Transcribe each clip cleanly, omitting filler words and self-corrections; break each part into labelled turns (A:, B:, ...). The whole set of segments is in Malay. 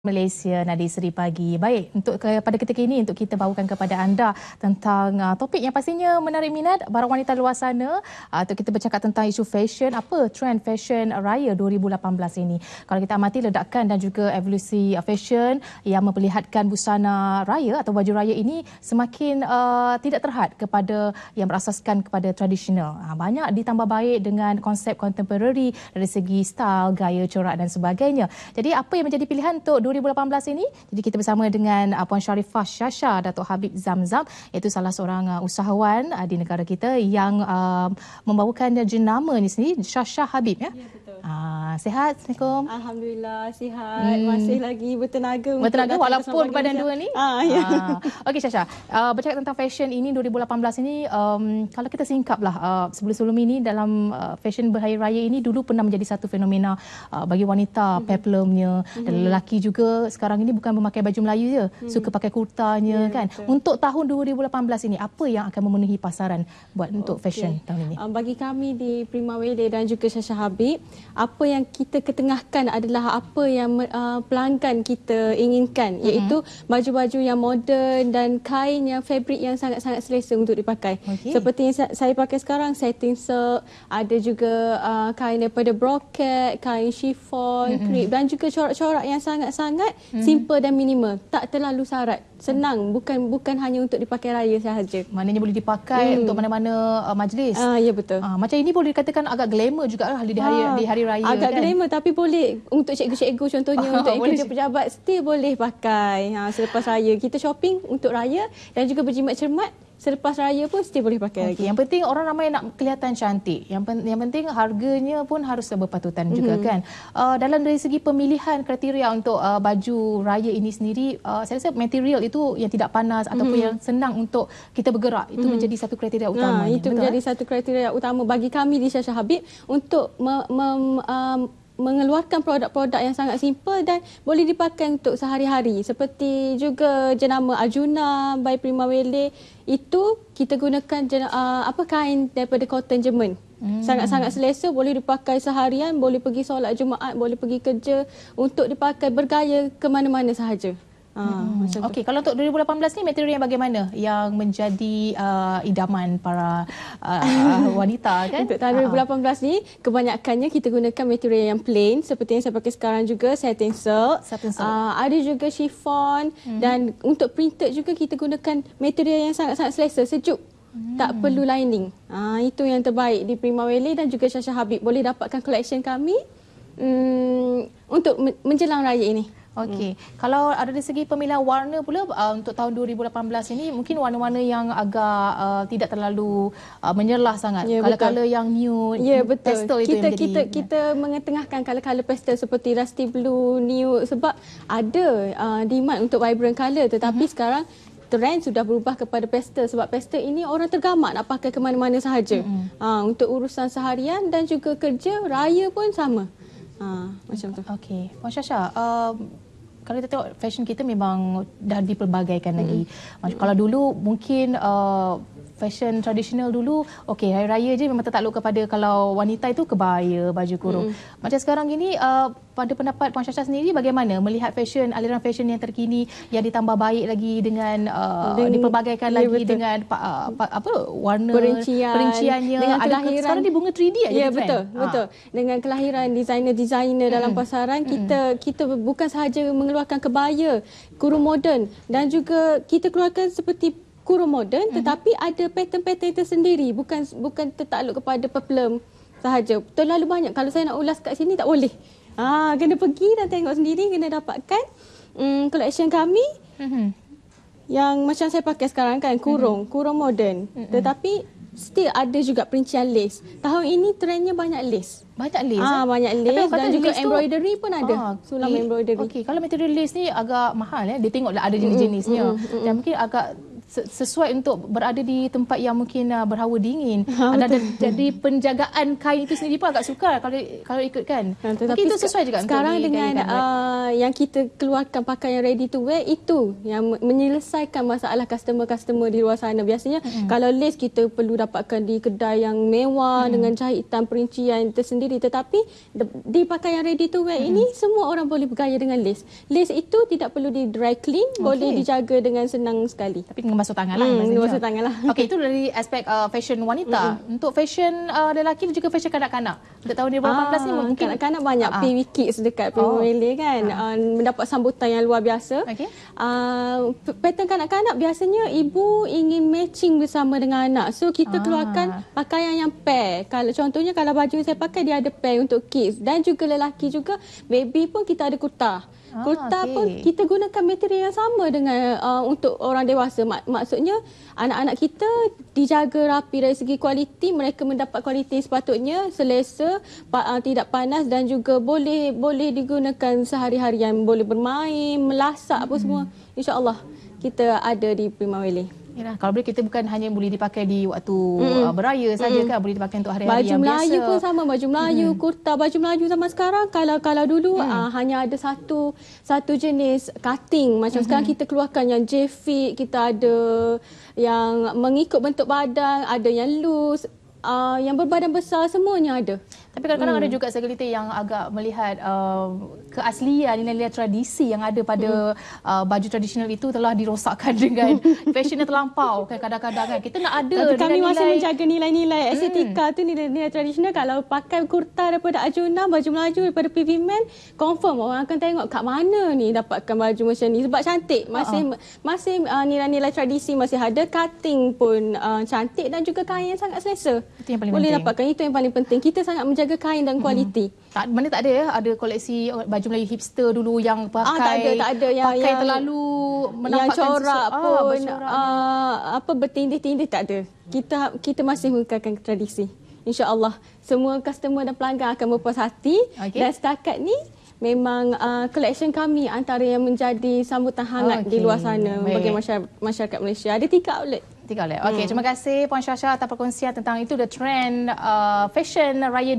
A: Malaysia, Nadi Seri Pagi. Baik, pada ketika ini untuk kita bawakan kepada anda tentang topik yang pastinya menarik minat para wanita luar sana. Untuk kita bercakap tentang isu fashion, apa trend fashion raya 2018 ini. Kalau kita amati ledakan dan juga evolusi fashion yang memperlihatkan busana raya atau baju raya ini semakin tidak terhad kepada yang berasaskan kepada tradisional. Banyak ditambah baik dengan konsep contemporary dari segi style, gaya, corak dan sebagainya. Jadi apa yang menjadi pilihan untuk 2018 ini? Jadi kita bersama dengan Puan Sharifah Shasha, Datuk Habib Zamzam, iaitu salah seorang usahawan di negara kita yang membawakan jenama ni sendiri Shasha Habib, ya? Ya, betul. Sihat? Assalamualaikum.
B: Alhamdulillah, sihat. Masih lagi bertenaga
A: walaupun badan dua ni.
B: Ya.
A: Okey Shasha, bercakap tentang fashion ini 2018 ini, kalau kita singkaplah sebelum-sebelum ini dalam fashion berhari raya ini dulu pernah menjadi satu fenomena bagi wanita, peplumnya dan lelaki juga sekarang ini bukan memakai baju Melayu je, suka pakai kurtanya, kan. Betul. Untuk tahun 2018 ini apa yang akan memenuhi pasaran buat untuk fashion tahun ini?
B: Bagi kami di Prima Wele dan juga Shasha Habib, apa yang kita ketengahkan adalah apa yang pelanggan kita inginkan, iaitu baju-baju yang moden dan kain yang fabrik yang sangat-sangat selesa untuk dipakai. Seperti yang saya pakai sekarang, satin silk, ada juga kain daripada brocade, kain chiffon, crepe dan juga corak-corak yang sangat-sangat simple dan minimal, tak terlalu syarat, senang, bukan hanya untuk dipakai raya sahaja.
A: Maknanya boleh dipakai untuk mana-mana majlis.
B: Ya, betul.
A: Macam ini boleh dikatakan agak glamour juga lah di hari raya.
B: Agak
A: kan?
B: glamour, tapi boleh untuk cikgu-cikgu contohnya, untuk kerja pejabat still boleh pakai. Selepas raya kita shopping untuk raya dan juga berjimat cermat, selepas raya pun still boleh pakai lagi.
A: Yang penting orang ramai nak kelihatan cantik. Yang penting harganya pun harus berpatutan juga, kan. Dalam dari segi pemilihan kriteria untuk baju raya ini sendiri, saya rasa material itu yang tidak panas ataupun yang senang untuk kita bergerak, itu menjadi satu kriteria utama.
B: Itu menjadi satu kriteria utama bagi kami di Shasha Habib untuk mengeluarkan produk-produk yang sangat simple dan boleh dipakai untuk sehari-hari. Seperti juga jenama Arjuna by Prima Wele, itu kita gunakan kain daripada cotton Jerman. Sangat-sangat selesa, boleh dipakai seharian, boleh pergi solat Jumaat, boleh pergi kerja, untuk dipakai bergaya ke mana-mana sahaja.
A: Okey, kalau untuk 2018 ni material yang bagaimana yang menjadi idaman para wanita, kan?
B: Untuk tahun 2018 ni kebanyakannya kita gunakan material yang plain seperti yang saya pakai sekarang juga, satin silk. Ada juga chiffon dan untuk printed juga kita gunakan material yang sangat-sangat selesa, sejuk. Tak perlu lining. Itu yang terbaik di Prima Wele dan juga Shasha Habib. Boleh dapatkan collection kami untuk menjelang raya ini.
A: Okey, kalau ada dari segi pemilihan warna pula untuk tahun 2018 ini, mungkin warna-warna yang agak tidak terlalu menyerlah sangat. Color-color yang nude, pastel itu yang menjadi.
B: Kita mengetengahkan color-color pastel seperti rusty blue, nude, sebab ada demand untuk vibrant color, tetapi sekarang trend sudah berubah kepada pastel, sebab pastel ini orang tergamak nak pakai ke mana-mana sahaja. Untuk urusan seharian dan juga kerja, raya pun sama. Macam tu.
A: Okey, Puan Shasha, kalau kita tengok fashion kita memang dah dipelbagaikan lagi. Kalau dulu mungkin fashion tradisional dulu, okey, hari raya je memang tertakluk kepada, kalau wanita itu kebaya, baju kurung. Macam sekarang ini, pada pendapat Puan Shasha sendiri bagaimana melihat fashion, aliran fashion yang terkini yang ditambah baik lagi dengan dipelbagaikan lagi dengan warna perinciannya,
B: dengan kelahiran.
A: Sekarang di bunga 3D aja.
B: Ya, betul. Dengan kelahiran designer-designer dalam pasaran, kita bukan sahaja mengeluarkan kebaya, kurung moden, dan juga kita keluarkan seperti kurung moden, tetapi ada pattern-pattern tersendiri, bukan tertakluk kepada peplum sahaja. Terlalu banyak, kalau saya nak ulas kat sini tak boleh. Kena pergi dan tengok sendiri, kena dapatkan collection kami yang macam saya pakai sekarang, kan, kurung moden, tetapi still ada juga perincian lace. Tahun ini trendnya banyak lace. Banyak lace dan juga embroidery pun ada. Sulam embroidery.
A: Okey, kalau material lace ni agak mahal, dia tengoklah ada jenis-jenisnya. Dan mungkin agak sesuai untuk berada di tempat yang mungkin berhawa dingin. Dan jadi penjagaan kain itu sendiri pun agak sukar kalau ikutkan. Mungkin itu sesuai juga
B: sekarang
A: untuk
B: dengan yang kita keluarkan pakaian ready to wear, itu yang menyelesaikan masalah customer di luar sana. Biasanya kalau lace kita perlu dapatkan di kedai yang mewah dengan jahitan perincian tersendiri, tetapi di pakaian ready to wear ini semua orang boleh bergaya dengan lace. Lace itu tidak perlu di dry clean, boleh dijaga dengan senang sekali.
A: Tapi dengan basuh tangan lah.
B: Basuh tangan lah.
A: Okey, itu dari aspek fashion wanita. Untuk fashion lelaki dan juga fashion kanak-kanak. Untuk tahun 2018 ni mungkin
B: kanak-kanak banyak PV Kids dekat Prima Wele kan. Mendapat sambutan yang luar biasa. Pattern kanak-kanak biasanya ibu ingin matching bersama dengan anak. So kita keluarkan pakaian yang pair. Kalau contohnya kalau baju saya pakai dia ada pair untuk kids, dan juga lelaki juga. Baby pun kita ada kurta. Kurta pun kita gunakan material yang sama dengan untuk orang dewasa. Maksudnya anak-anak kita dijaga rapi dari segi kualiti, mereka mendapat kualiti sepatutnya, selesa, tidak panas, dan juga boleh digunakan sehari-harian, boleh bermain, melasak apa semua. InsyaAllah kita ada di Prima Wele.
A: Yalah, kalau boleh kita bukan hanya boleh dipakai di waktu beraya saja kan, boleh dipakai untuk hari-hari yang biasa.
B: Baju Melayu pun sama, baju Melayu, kurta, baju Melayu zaman sekarang. Kalau dulu hanya ada satu jenis cutting. Macam sekarang kita keluarkan yang J-fit, kita ada yang mengikut bentuk badan, ada yang loose, yang berbadan besar, semuanya ada.
A: Tapi kadang-kadang ada juga segelintir yang agak melihat keaslian nilai-nilai tradisi yang ada pada baju tradisional itu telah dirosakkan dengan fashion yang terlampau kan, kadang-kadang kan. Kita nak ada
B: tapi kami
A: nilai-nilai,
B: masih menjaga nilai-nilai estetika tu, nilai-nilai tradisional. Kalau pakai kurta daripada Arjuna, baju Melayu daripada PV Man, confirm orang akan tengok kat mana ni dapatkan baju macam ni, sebab cantik. Masih nilai-nilai tradisi masih ada, cutting pun cantik, dan juga kain yang sangat selesa.
A: Itu yang paling
B: boleh
A: penting.
B: Dapatkan, itu yang paling penting. Kita sangat menjaga kain dan kualiti.
A: Mana tak ada ya, ada koleksi baju Melayu hipster dulu yang pakai
B: tak ada
A: yang terlalu menampakkan
B: yang corak pun
A: bercorak.
B: bertindih-tindih, tak ada. Kita masih mengekalkan tradisi. InsyaAllah semua customer dan pelanggan akan berpuas hati. Dan setakat ni memang collection kami antara yang menjadi sambutan hangat di luar sana bagi masyarakat Malaysia. Ada 3 outlet.
A: Okey, terima kasih Puan Syasha atas perkongsian tentang itu, the trend fashion raya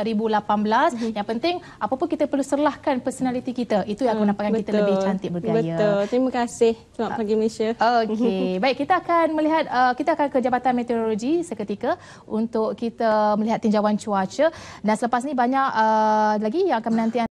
A: 2018. Yang penting apa pun kita perlu serlahkan personality kita. Itu yang akan menampakkan kita lebih cantik bergaya.
B: Betul. Terima kasih. Selamat pagi Malaysia.
A: Okey, baik, kita akan melihat kita akan ke Jabatan Meteorologi seketika untuk kita melihat tinjauan cuaca, dan selepas ni banyak lagi yang akan menanti